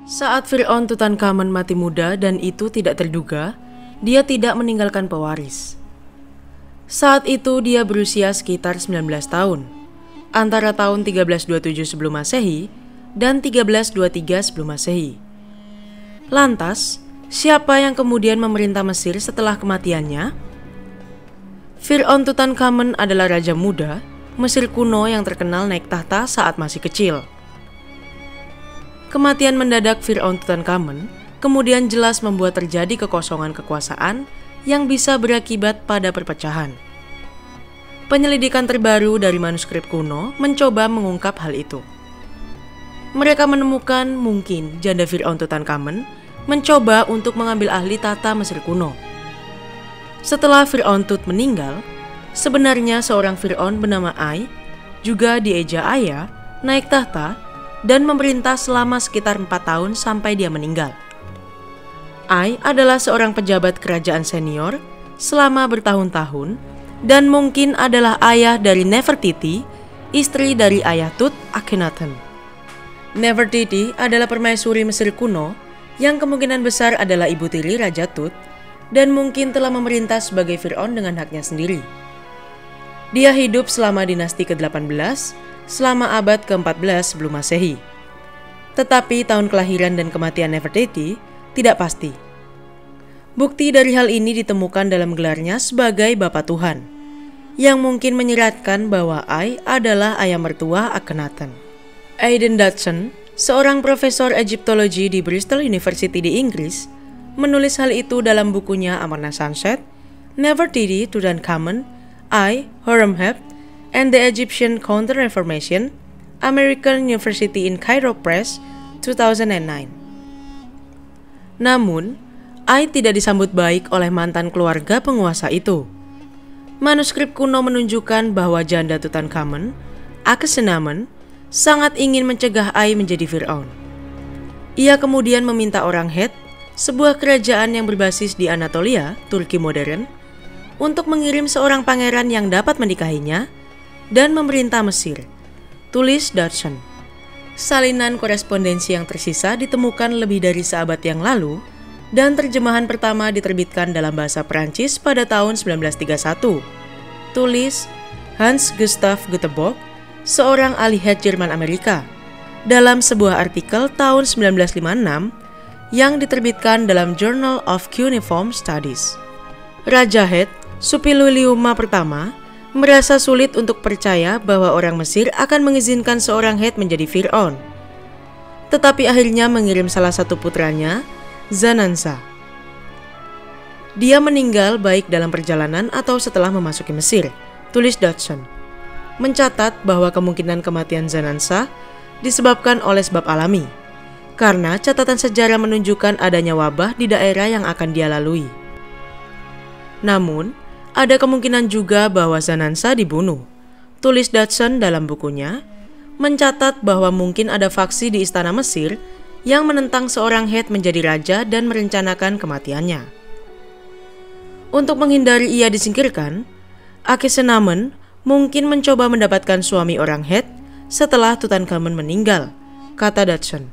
Saat Fir'aun Tutankhamun mati muda dan itu tidak terduga, dia tidak meninggalkan pewaris. Saat itu dia berusia sekitar 19 tahun, antara tahun 1327 sebelum Masehi dan 1323 sebelum Masehi. Lantas, siapa yang kemudian memerintah Mesir setelah kematiannya? Fir'aun Tutankhamun adalah raja muda Mesir kuno yang terkenal naik tahta saat masih kecil. Kematian mendadak Fir'aun Tutankhamun kemudian jelas membuat terjadi kekosongan kekuasaan yang bisa berakibat pada perpecahan. Penyelidikan terbaru dari manuskrip kuno mencoba mengungkap hal itu. Mereka menemukan mungkin janda Fir'aun Tutankhamun mencoba untuk mengambil ahli tata Mesir kuno. Setelah Fir'aun Tut meninggal, sebenarnya seorang Fir'aun bernama Ai, juga dieja Aya, naik tahta dan memerintah selama sekitar 4 tahun sampai dia meninggal. Ai adalah seorang pejabat kerajaan senior selama bertahun-tahun dan mungkin adalah ayah dari Nefertiti, istri dari ayah Tut, Akhenaten. Nefertiti adalah permaisuri Mesir kuno yang kemungkinan besar adalah ibu tiri Raja Tut dan mungkin telah memerintah sebagai Fir'aun dengan haknya sendiri. Dia hidup selama dinasti ke-18, selama abad ke-14 sebelum Masehi. Tetapi tahun kelahiran dan kematian Nefertiti tidak pasti. Bukti dari hal ini ditemukan dalam gelarnya sebagai Bapa Tuhan, yang mungkin menyeratkan bahwa Ai adalah ayah mertua Akhenaten. Aidan Dodson, seorang profesor Egyptologi di Bristol University di Inggris, menulis hal itu dalam bukunya Amarna Sunset, Nefertiti Tutankhamun, Ai, Horemheb, and the Egyptian Counter-Reformation, American University in Cairo Press, 2009. Namun, Ai tidak disambut baik oleh mantan keluarga penguasa itu. Manuskrip kuno menunjukkan bahwa janda Tutankhamun, Akhesenamun, sangat ingin mencegah Ai menjadi Fir'aun. Ia kemudian meminta orang Het, sebuah kerajaan yang berbasis di Anatolia, Turki modern, untuk mengirim seorang pangeran yang dapat menikahinya dan memerintah Mesir. Tulis Dodson. Salinan korespondensi yang tersisa ditemukan lebih dari seabad yang lalu dan terjemahan pertama diterbitkan dalam bahasa Perancis pada tahun 1931. Tulis Hans Gustav Göteborg, seorang ahli Het Jerman Amerika, dalam sebuah artikel tahun 1956 yang diterbitkan dalam Journal of Cuneiform Studies. Raja Het, Suppiluliuma pertama, merasa sulit untuk percaya bahwa orang Mesir akan mengizinkan seorang Het menjadi Fir'aun. Tetapi akhirnya mengirim salah satu putranya, Zanansa. Dia meninggal baik dalam perjalanan atau setelah memasuki Mesir, tulis Dodson. Mencatat bahwa kemungkinan kematian Zanansa disebabkan oleh sebab alami, karena catatan sejarah menunjukkan adanya wabah di daerah yang akan dia lalui. Namun, ada kemungkinan juga bahwa Zanansa dibunuh. Tulis Dodson dalam bukunya, mencatat bahwa mungkin ada faksi di istana Mesir yang menentang seorang Het menjadi raja dan merencanakan kematiannya. Untuk menghindari ia disingkirkan, Akhesenamun mungkin mencoba mendapatkan suami orang Het setelah Tutankhamun meninggal, kata Dodson.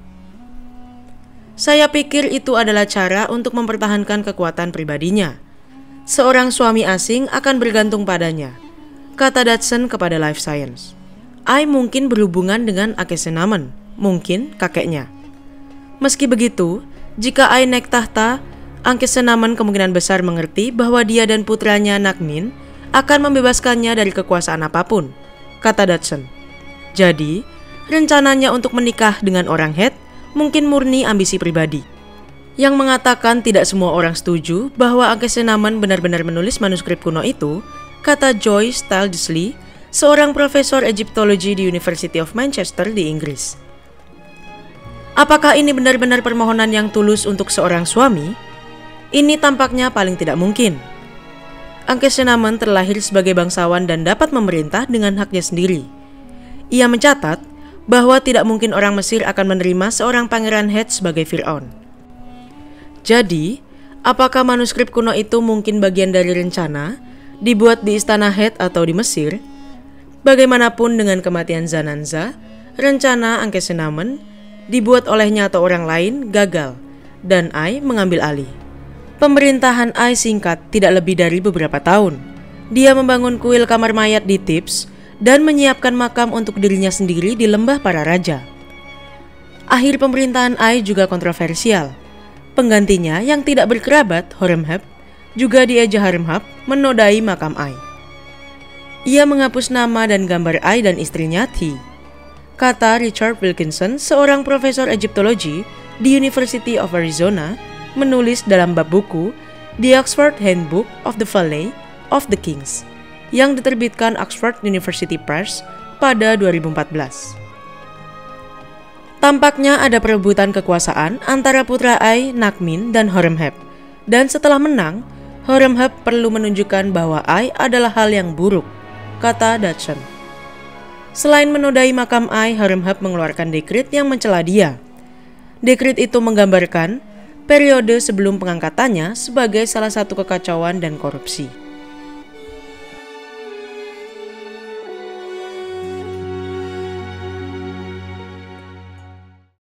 Saya pikir itu adalah cara untuk mempertahankan kekuatan pribadinya. Seorang suami asing akan bergantung padanya, kata Dodson kepada Life Science. Ai mungkin berhubungan dengan Akhesenamun, mungkin kakeknya. Meski begitu, jika Ai naik tahta, Akhesenamun kemungkinan besar mengerti bahwa dia dan putranya Nakmin akan membebaskannya dari kekuasaan apapun, kata Dodson. Jadi, rencananya untuk menikah dengan orang Het mungkin murni ambisi pribadi. Yang mengatakan tidak semua orang setuju bahwa Akhesenamun benar-benar menulis manuskrip kuno itu, kata Joyce Tildesley, seorang profesor Egyptologi di University of Manchester di Inggris. Apakah ini benar-benar permohonan yang tulus untuk seorang suami? Ini tampaknya paling tidak mungkin. Akhesenamun terlahir sebagai bangsawan dan dapat memerintah dengan haknya sendiri. Ia mencatat bahwa tidak mungkin orang Mesir akan menerima seorang pangeran Het sebagai Fir'aun. Jadi, apakah manuskrip kuno itu mungkin bagian dari rencana dibuat di istana Het atau di Mesir? Bagaimanapun dengan kematian Zanansa, rencana Akhesenamun dibuat olehnya atau orang lain gagal, dan Ai mengambil alih. Pemerintahan Ai singkat tidak lebih dari beberapa tahun. Dia membangun kuil kamar mayat di Thebes dan menyiapkan makam untuk dirinya sendiri di lembah para raja. Akhir pemerintahan Ai juga kontroversial. Penggantinya yang tidak berkerabat, Horemheb, juga dieja Horemheb menodai makam Ai. Ia menghapus nama dan gambar Ai dan istrinya Thi. Kata Richard Wilkinson, seorang profesor Egyptologi di University of Arizona, menulis dalam bab buku The Oxford Handbook of the Valley of the Kings yang diterbitkan Oxford University Press pada 2014. Tampaknya ada perebutan kekuasaan antara putra Ai, Nakmin, dan Horemheb, dan setelah menang, Horemheb perlu menunjukkan bahwa Ai adalah hal yang buruk, kata Dodson. Selain menodai makam Ai, Horemheb mengeluarkan dekrit yang mencela dia. Dekrit itu menggambarkan periode sebelum pengangkatannya sebagai salah satu kekacauan dan korupsi.